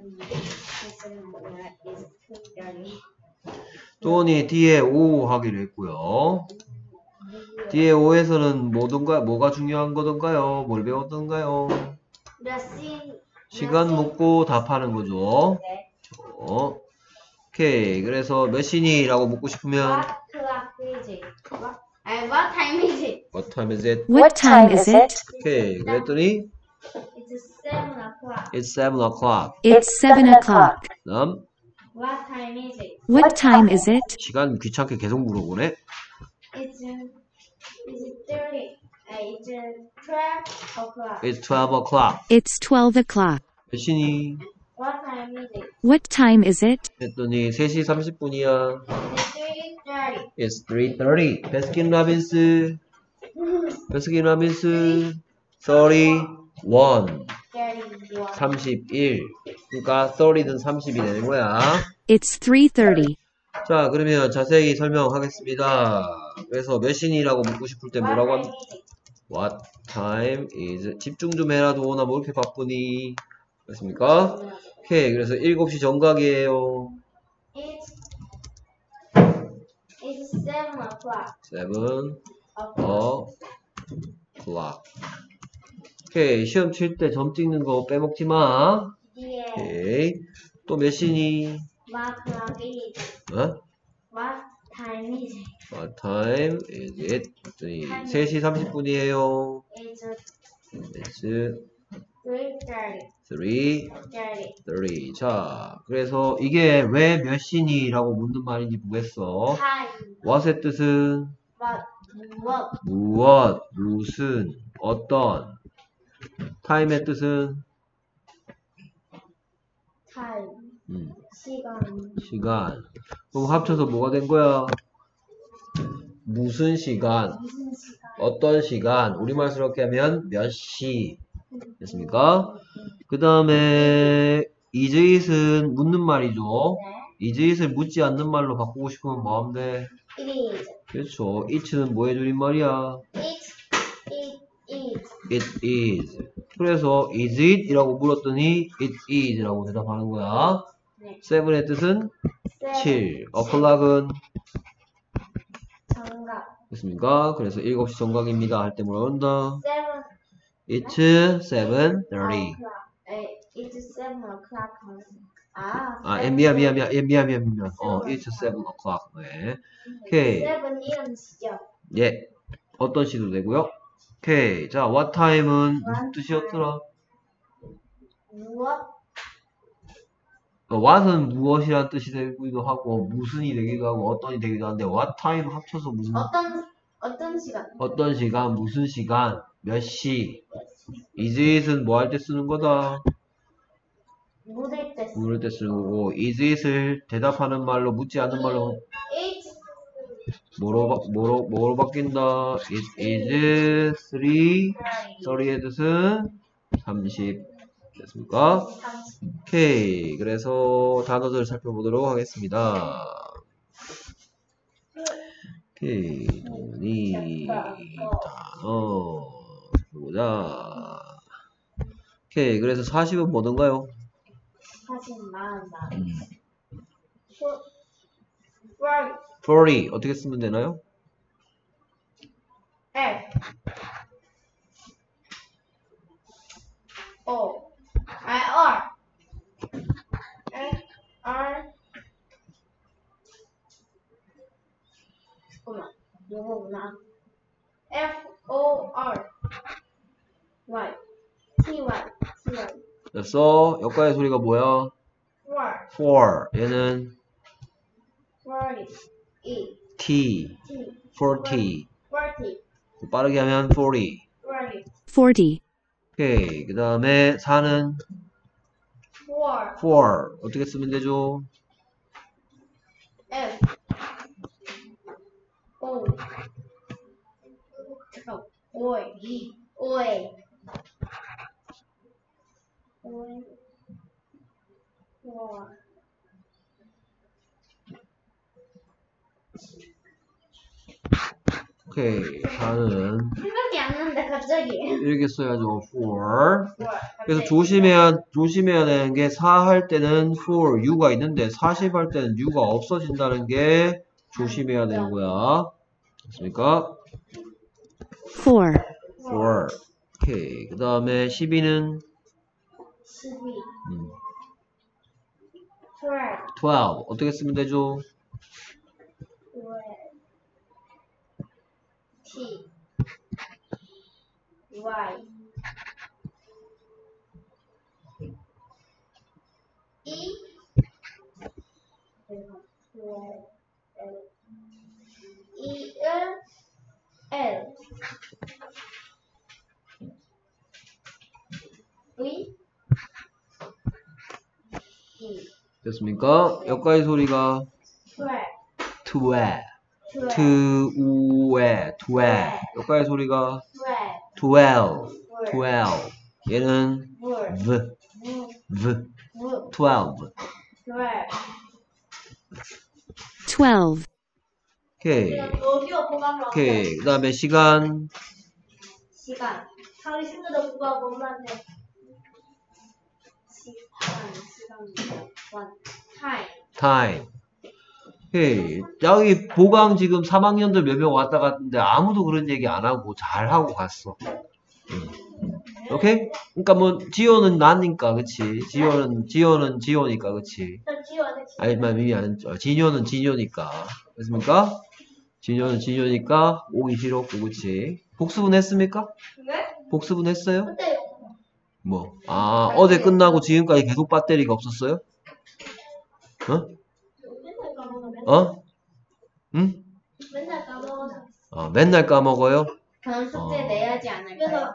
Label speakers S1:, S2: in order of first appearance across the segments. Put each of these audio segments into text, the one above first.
S1: 또니 뒤에 5 하기로 했고요. 뒤에 5에서는 뭐가 중요한 거던가요? 뭘 배웠던가요? 시간 묻고 답하는 거죠. 오케이. 그래서 몇 시니라고 묻고 싶으면
S2: What time is it?
S1: What time is it?
S3: What time is it?
S1: 오케이. 그랬더니
S2: It's 7 o'clock.
S1: It's 7 o'clock.
S3: It's 7 o'clock.
S1: 다음
S2: What time is it?
S3: What time is it?
S1: 시간 귀찮게 계속 물어보네.
S2: It's 30. It's 12 o'clock.
S1: It's 12 o'clock.
S3: It's 12 o'clock.
S1: 몇 시니?
S2: What time is it?
S3: What time is it?
S1: 했더니 3시 30분이야.
S2: It's 3:30.
S1: It's 3:30. 베스킨라빈스 31. 31. 그러니까 30는 30이 되는 거야.
S3: It's 3:30.
S1: 자, 그러면 자세히 설명하겠습니다. 그래서 몇 시니라고 묻고 싶을 때 뭐라고 합니까? What time is? 집중 좀 해라, 도원아. 뭐 이렇게 바쁘니? 됐습니까? 오케이. 그래서 7시 정각이에요.
S2: It's 7 o'clock.
S1: 7 o'clock. 오케이. 시험 칠 때 점 찍는 거 빼먹지 마.
S2: Yeah.
S1: 오케이. 또 몇 시니?
S2: What clock is it?
S1: 어?
S2: What time is it?
S1: What time is it? 3시 30분이에요.
S2: It's
S1: It's
S2: 3:30.
S1: 3:30. 자, 그래서 이게 왜 몇 시니라고 묻는 말인지 보겠어.
S2: Time.
S1: what의 뜻은
S2: What?
S1: 무엇, 무슨, 어떤. time의 뜻은
S2: Time.
S1: 시간. 그럼 합쳐서 뭐가 된 거야? 무슨 시간,
S2: 무슨 시간?
S1: 어떤 시간. 우리말스럽게 하면 몇 시. 됐습니까? 그 다음에 is it은 묻는 말이죠.
S2: 네.
S1: is it을 묻지 않는 말로 바꾸고 싶으면 뭐 하면 돼?
S2: It is.
S1: 그렇죠. it는 뭐의 줄임말이야?
S2: It
S1: it is. 그래서 is it? 이라고 물었더니 it is 라고 대답하는 거야.
S2: 네.
S1: 7의 뜻은 7.
S2: 7.
S1: o'clock은
S2: 정답.
S1: 됐습니까? 그래서 7시 정각입니다. 할 때 뭐라 그런다?
S2: 7
S1: It's 7:30.
S2: It's 7 o'clock.
S1: 미안. It's 7 o'clock. 네. 오케이.
S2: 7이라는 시죠.
S1: 예. 어떤 시도 되고요. 오케이. 자, what time은 무슨 뜻이었더라?
S2: 무엇?
S1: what은 무엇이란 뜻이 되기도 하고, 무슨이 되기도 하고, 어떤이 되기도 하는데, what time 합쳐서 무슨,
S2: 어떤 시간?
S1: 어떤 시간, 무슨 시간, 몇 시. is it은 뭐 할 때 쓰는 거다?
S2: 물을 때.
S1: 물을 때 쓰는 거고, is it을 대답하는 말로, 묻지 않는 말로,
S2: It's
S1: 뭐로 바뀐다? It is 30의 뜻은 30. 됐습니까? 오케이. 그래서 단어들 살펴보도록 하겠습니다. 오케이. 돈이 단어 보자. 오케이. 그래서 40은 뭐던가요?
S2: 40만.
S1: 40 어떻게 쓰면 되나요?
S2: F O R F R 잠깐만 요거구나. F O R Y T Y
S1: 됐어. 여기까지 소리가 뭐야?
S2: for
S1: 얘는
S2: 40
S1: T
S2: T
S1: 40
S2: 40
S1: 빠르게 하면 40.
S3: 40.
S1: 오케이. 그 다음에 4는 4 어떻게 쓰면 되죠?
S2: F O 잠깐 O E O A O A 4
S1: 오케이. 4는
S2: 생각이 안 근데 갑자기.
S1: 이렇게 써야죠. for. 그래서 조심해야 되는 게 4 할 때는 for u가 있는데 40 할 때는 u가 없어진다는 게 조심해야 되는 거야. 됐습니까?
S3: 4,
S1: for. 오케이. 그 다음에 12는
S2: 12. 12.
S1: 12. 어떻게 쓰면 되죠?
S2: T Y E E L V E
S1: 됐습니까? 여기까지 소리가
S2: 12
S1: 12 여기까지 소리가 12 얘는 v 12
S3: 12,
S1: 오케이
S2: 여기가 보강을
S1: 오케이 그 다음에 시간
S2: 시간 하루 친구도 보강 엄마한테 시간 타임
S1: time 오케이 여기 보강 지금 3학년들 몇 명 왔다 갔는데 아무도 그런 얘기 안 하고 잘 하고 갔어. 오케이? 그러니까 뭐 지호는 나니까 그치? 지호는 지호니까 그치? 아니면 미미 안 진효는 진효니까 됐습니까? 진효는 진효니까 오기 싫었고 그치? 복습은 했습니까?
S2: 네?
S1: 복습은 했어요?
S2: 그때
S1: 뭐? 아 어제 끝나고 지금까지 계속 배터리가 없었어요? 어?
S2: 맨날 까먹어
S1: 어? 응?
S2: 맨날 까먹어서
S1: 맨날 까먹어요?
S2: 저는 숙제 내야지 않을까요?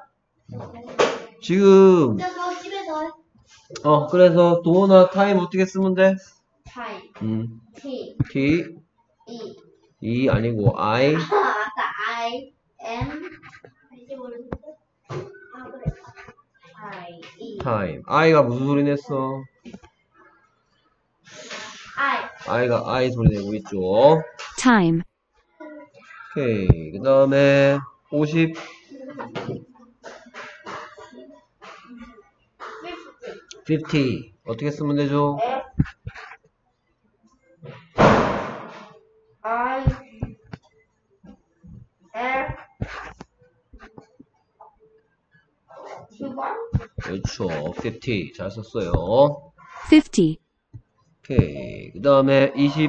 S1: 지금
S2: 그래서 집에서 해.
S1: 그래서 도어나 타임 어떻게 쓰면 돼?
S2: 타임 T
S1: T
S2: E
S1: E 아니고 I
S2: 아까 I M 이제 모르겠어. 그래 I E
S1: time I가 무슨 소리 냈어? I가 I 소리 내고 있죠.
S3: time,
S1: 오케이 그 다음에 50 50 어떻게 쓰면 되죠?
S2: I L
S1: 그렇죠 50 잘 썼어요.
S3: 50,
S1: 오케이 그 다음에 20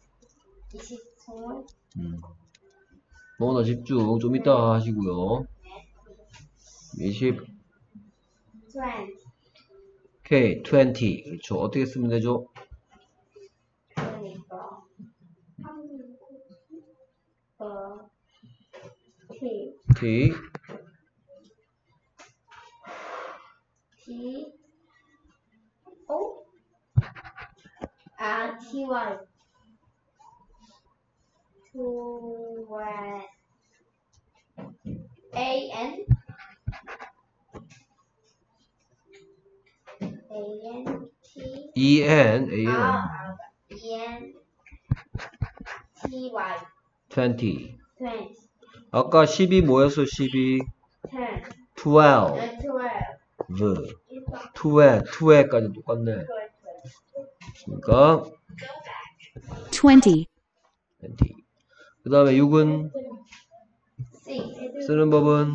S2: 20분
S1: 뭐나 집중 좀 이따 하시고요. 20
S2: 20
S1: 오케이 20 그렇죠 어떻게 쓰면 되죠?
S2: 그러니까 T
S1: T
S2: T O T Y A N T
S1: E N A N
S2: E N T Y
S1: 20
S2: 20
S1: 아까 10이 뭐였어 12
S2: 10
S1: 12
S2: 12
S1: 2회까지 똑같네. 그러니까
S3: 20,
S1: 20. 그 다음에 6은 쓰는 법은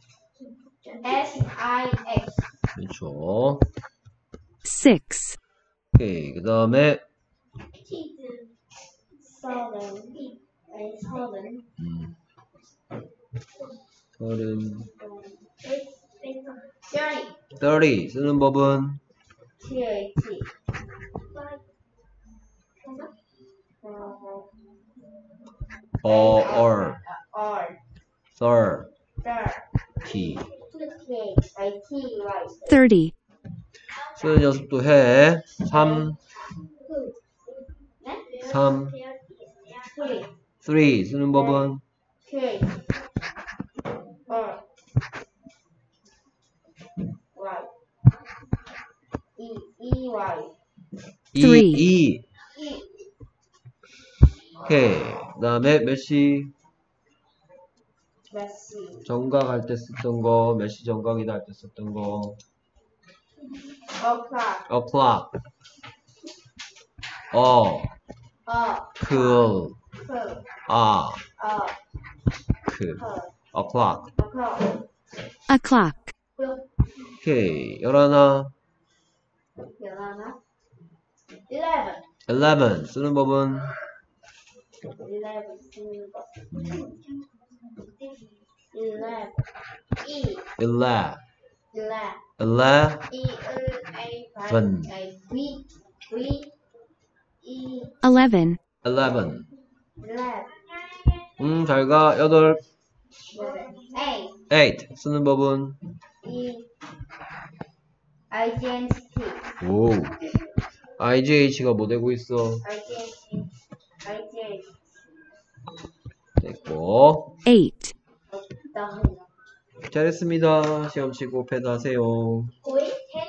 S2: S I X
S1: 그렇죠.
S3: 6,
S1: 오케이 그 다음에
S2: 서른
S1: 30 쓰는 법은
S2: TH
S1: or
S2: R
S1: 30
S3: 30,
S1: 쓰는 연습도 해. 3 3 3 쓰는 법은
S3: Three.
S1: 2 오케이 그 다음에 몇 시?
S2: 메시.
S1: 정각할 때 쓰던 거, 몇 시 정각이다 할 때 썼던 거.
S2: o'clock.
S1: o'clock. 그,
S2: cool.
S1: 그, o'clock.
S2: o'clock.
S3: o'clock,
S1: 오케이. 11.
S2: 11.
S1: 11. 쓰는 법은
S2: 11 쓰는 거. 11. E.
S1: 11.
S2: 11.
S1: 11.
S2: E. A.
S1: Ven.
S2: V. E.
S3: 11,
S1: 11.
S2: 11.
S1: 잘 가. 8.
S2: 8.
S1: 8. 쓰는 법은
S2: E. identity.
S1: 오. IGH가 뭐 되고 있어?
S2: identity.
S1: 됐고.
S3: 8,
S1: 잘했습니다. 시험 치고 패드하세요.
S2: 고이